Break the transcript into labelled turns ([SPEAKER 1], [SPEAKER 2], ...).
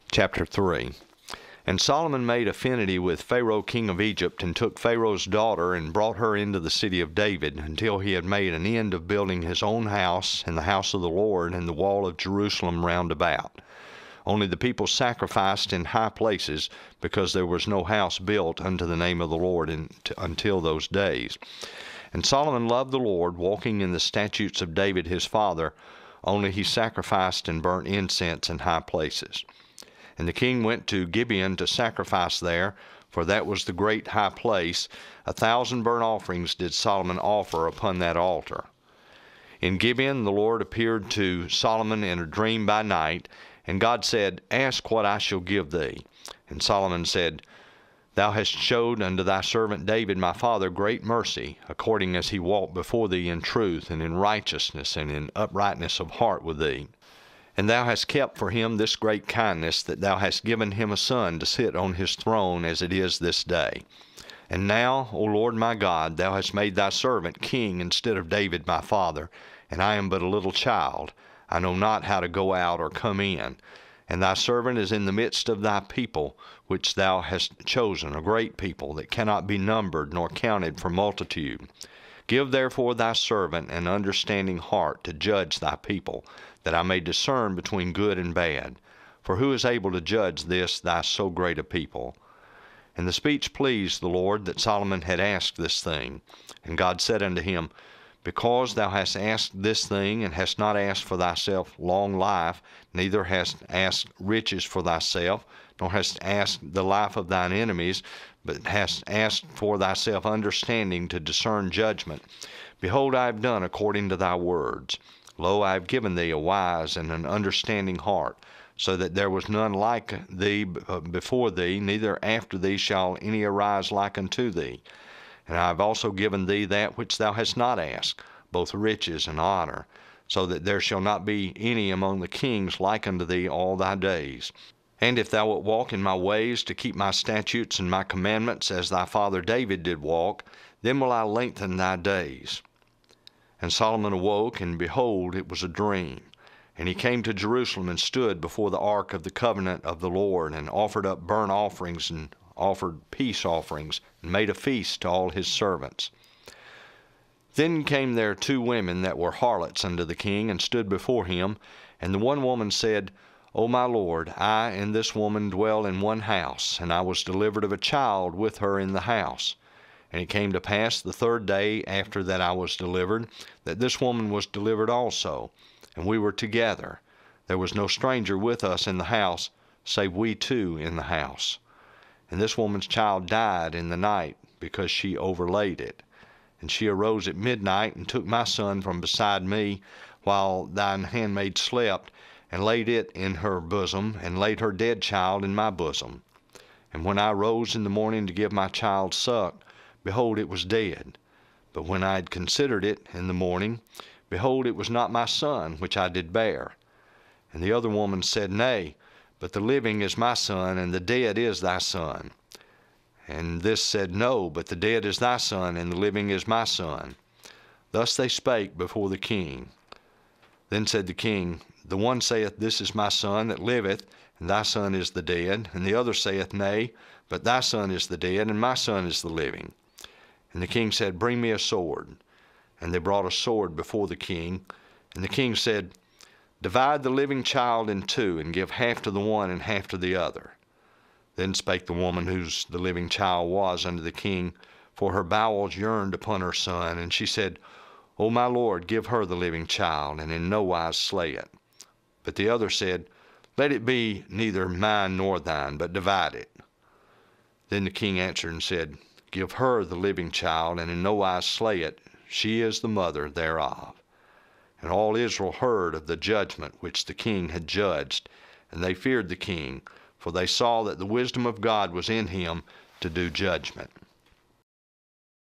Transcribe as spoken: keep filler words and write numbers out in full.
[SPEAKER 1] Chapter three. And Solomon made affinity with Pharaoh king of Egypt, and took Pharaoh's daughter, and brought her into the city of David, until he had made an end of building his own house, and the house of the Lord, and the wall of Jerusalem round about. Only the people sacrificed in high places, because there was no house built unto the name of the Lord in, t until those days. And Solomon loved the Lord, walking in the statutes of David his father, only he sacrificed and burnt incense in high places. And the king went to Gibeon to sacrifice there, for that was the great high place. A thousand burnt offerings did Solomon offer upon that altar. In Gibeon the Lord appeared to Solomon in a dream by night, and God said, Ask what I shall give thee. And Solomon said, Thou hast showed unto thy servant David my father great mercy, according as he walked before thee in truth, and in righteousness, and in uprightness of heart with thee. And thou hast kept for him this great kindness, that thou hast given him a son to sit on his throne as it is this day. And now, O Lord my God, thou hast made thy servant king instead of David my father, and I am but a little child. I know not how to go out or come in. And thy servant is in the midst of thy people, which thou hast chosen, a great people, that cannot be numbered nor counted for multitude. Give therefore thy servant an understanding heart to judge thy people, that I may discern between good and bad. For who is able to judge this thy so great a people? And the speech pleased the Lord, that Solomon had asked this thing. And God said unto him, Because thou hast asked this thing, and hast not asked for thyself long life, neither hast asked riches for thyself, nor hast asked the life of thine enemies, but hast asked for thyself understanding to discern judgment. Behold, I have done according to thy words. Lo, I have given thee a wise and an understanding heart, so that there was none like thee before thee, neither after thee shall any arise like unto thee. And I have also given thee that which thou hast not asked, both riches and honor, so that there shall not be any among the kings like unto thee all thy days. And if thou wilt walk in my ways to keep my statutes and my commandments, as thy father David did walk, then will I lengthen thy days. And Solomon awoke, and behold, it was a dream. And he came to Jerusalem, and stood before the ark of the covenant of the Lord, and offered up burnt offerings, and offered peace offerings, and made a feast to all his servants. Then came there two women that were harlots unto the king, and stood before him. And the one woman said, O my lord, I and this woman dwell in one house, and I was delivered of a child with her in the house. And it came to pass the third day after that I was delivered, that this woman was delivered also, and we were together. There was no stranger with us in the house, save we two in the house. And this woman's child died in the night, because she overlaid it. And she arose at midnight, and took my son from beside me, while thine handmaid slept, and laid it in her bosom, and laid her dead child in my bosom. And when I rose in the morning to give my child suck, behold, it was dead. But when I had considered it in the morning, behold, it was not my son which I did bear. And the other woman said, Nay, but the living is my son, and the dead is thy son. And this said, No, but the dead is thy son, and the living is my son. Thus they spake before the king. Then said the king, The one saith, This is my son that liveth, and thy son is the dead. And the other saith, Nay, but thy son is the dead, and my son is the living. And the king said, Bring me a sword. And they brought a sword before the king. And the king said, Divide the living child in two, and give half to the one and half to the other. Then spake the woman whose the living child was unto the king, for her bowels yearned upon her son. And she said, O my lord, give her the living child, and in no wise slay it. But the other said, Let it be neither mine nor thine, but divide it. Then the king answered and said, Give her the living child, and in no wise slay it. She is the mother thereof. And all Israel heard of the judgment which the king had judged, and they feared the king, for they saw that the wisdom of God was in him to do judgment.